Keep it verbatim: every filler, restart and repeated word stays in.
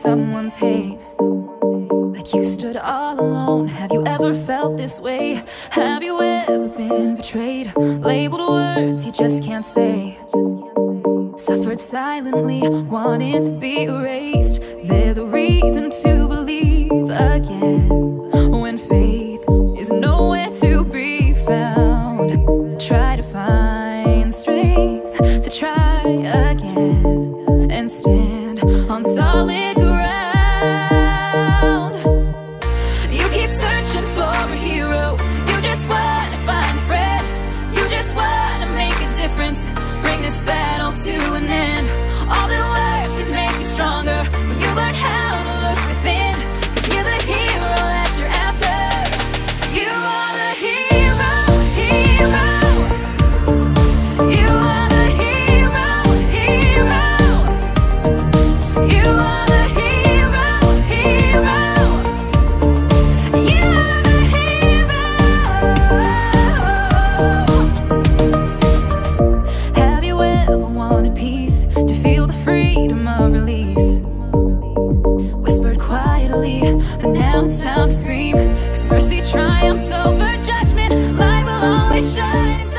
someone's hate, like you stood all alone. Have you ever felt this way? Have you ever been betrayed? Labeled words you just can't say, suffered silently, wanting to be erased. There's a reason to believe again when faith is nowhere to be found. Try to find the strength to try again and stand on solid ground. You keep searching for a hero, you just want to find a friend, you just want to make a difference, bring this battle to an end. All the words can make you stronger when you learn how to look within, 'cause you're the hero that you're after. You are the hero, hero. You are the hero, hero. You are the hero, hero. You are the hero. Have you ever wanted peace, to feel the freedom of release? Whispered quietly, but now it's time to scream, 'cause mercy triumphs over judgment. Light will always shine.